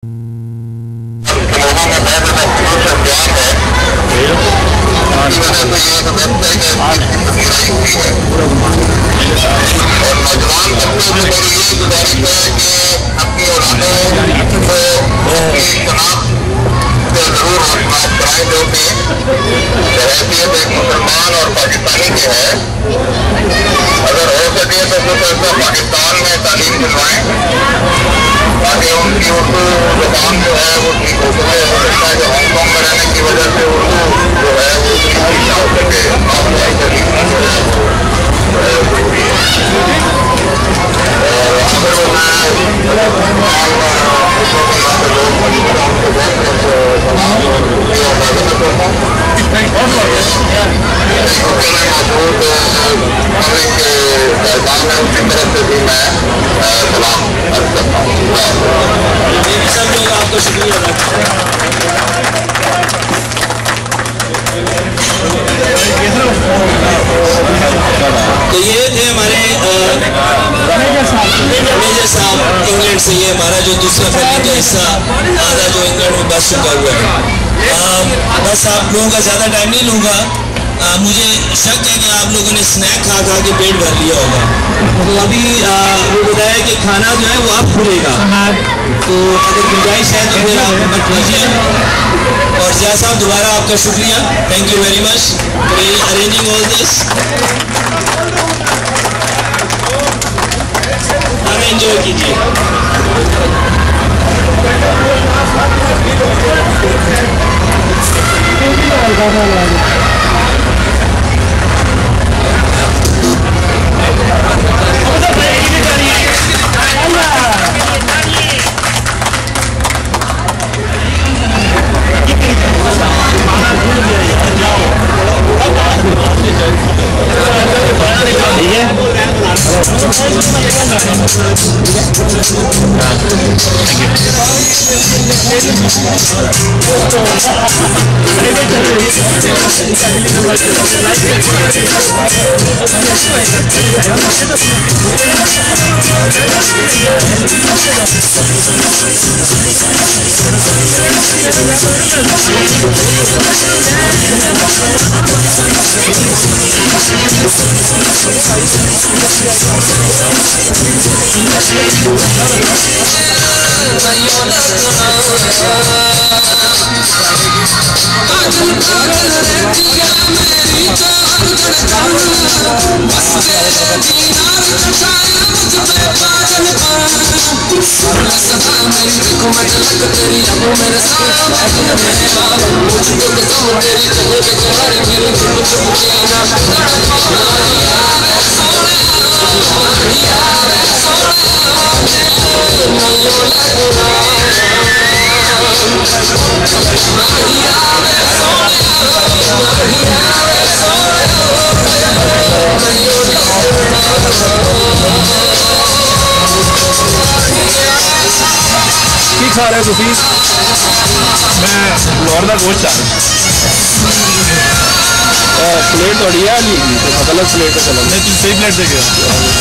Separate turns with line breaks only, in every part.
मुसलमान और पाकिस्तानी के है, अगर हो सके तो कुछ ऐसा पाकिस्तान में तालीम दिलवाएं ताकि उनकी उर्दू जुबान जो है वो ठीक हो सके। हो सकता है कि हांगकॉन्ग में रहने की वजह से उर्दू जो है वो ठीक ना हो सके,
आपका शुक्रिया। तो ये थे हमारे मैनेजर साहब इंग्लैंड से। ये हमारा जो दूसरा फैमिली का हिस्सा आधा जो इंग्लैंड में बस चुका हुआ है। बस आप लोगों का ज़्यादा टाइम नहीं लूँगा। मुझे शक है कि आप लोगों ने स्नैक खा खा के पेट भर लिया होगा। तो अभी वो बताया कि खाना जो है वो अब खुलेगा, तो अगर गुंजाइश है तो फिर आप मत कीजिए। और जिया साहब दोबारा आपका शुक्रिया, thank you very much for arranging all this. हमें एंजॉय कीजिए।
खा रहे हो? मैं लोर का गोश्त खा प्लेट थोड़ी है गलत प्लेट है। चलो नहीं, तुम सही प्लेट दे गए।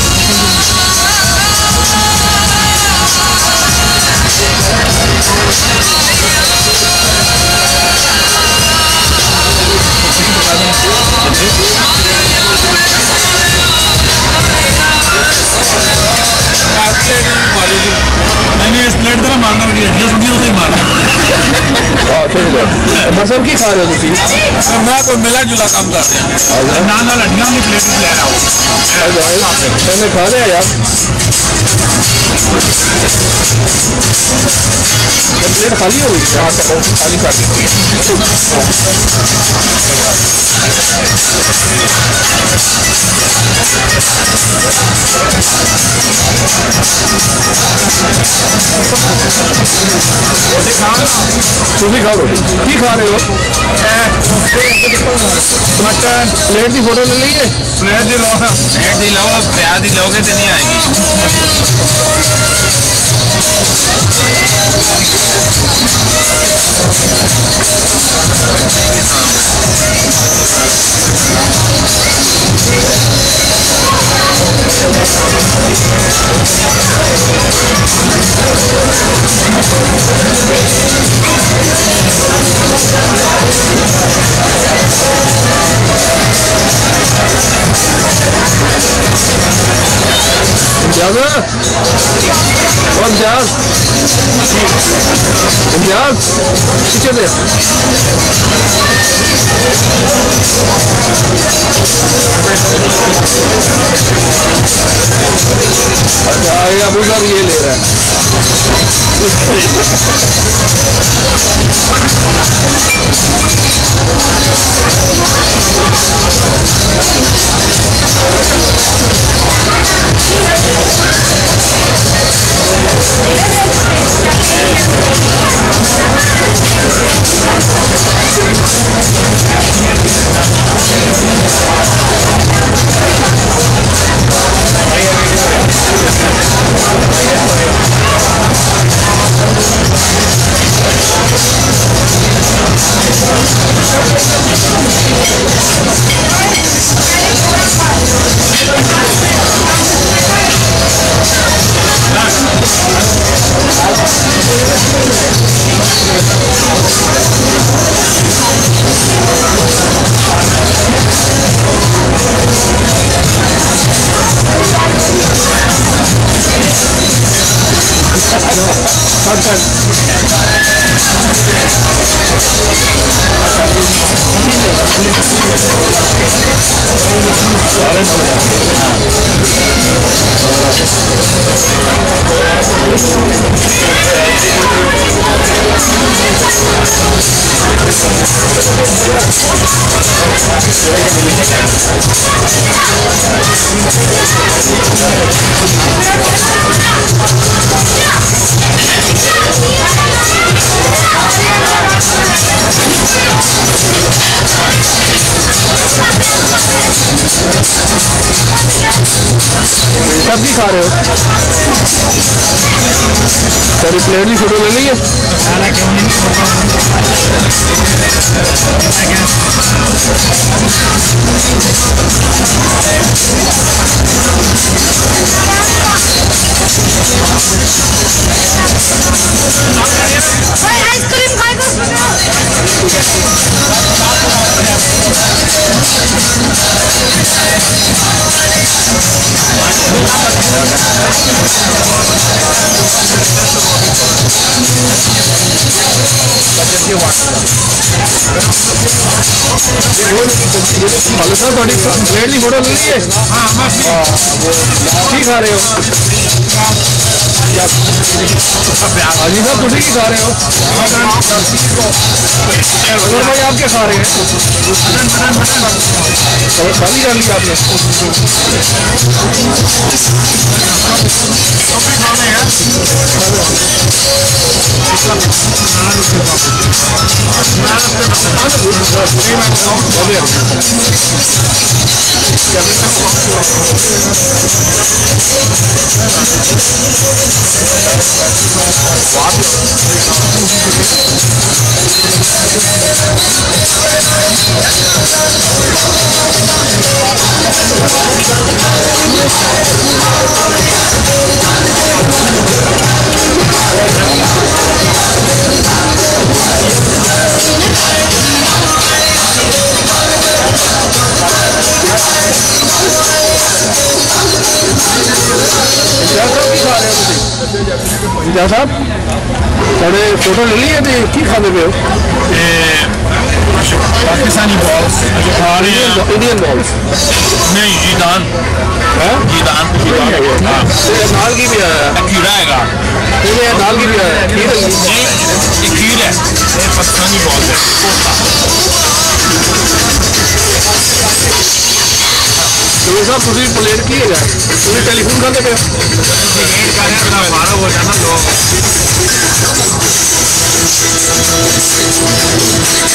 नहीं, इस प्लेट तरह मारना पड़ी है, ही मारना। मसल की खा रहे हो तुम? मैं कोई मिला जुला काम कर रहा हूँ। ना लड़ियाँ की प्लेट ले रहा हूँ। मैंने खा लिया यार, प्लेट खाली हो गई। हाँ खाली कर दी। तुम भी खाओ रोटी। की खा रहे हो? मटन प्लेट की फोटो ले लीजिए। प्लेट दी लो, प्लेट दी लो, प्याज दी लोगे तो नहीं आएगी। इम्तियाज पीछे दे। अच्छा अबू साहब ये ले रहा है। सब्जी खा रहे हो? तेरी प्लेट की फोटो ले ली है?
आइसक्रीम खाएगा?
थोड़ी प्लेट की फोटो ले ली है? की खा रहे हो? हाजी साहब तुझे की खा रहे हो? अगर भाई आप क्या खा रहे हैं? खाली कर लिया आपने? साहब थोड़े फोटो ले लिए थे की खाते पे हो?
पाकिस्तानी बॉल्स जो खा रहे हैं,
इंडियन बॉल्स
नहीं जीदान
है,
जीदान
दाल की भी आया,
खीरा है,
दाल की भी आया, खीर
ये खीर है, पाकिस्तानी बॉल्स है।
तो ये सब तुझे प्लेट की है यार, तुझे टेलीफोन खाते पे
हो जाना लोग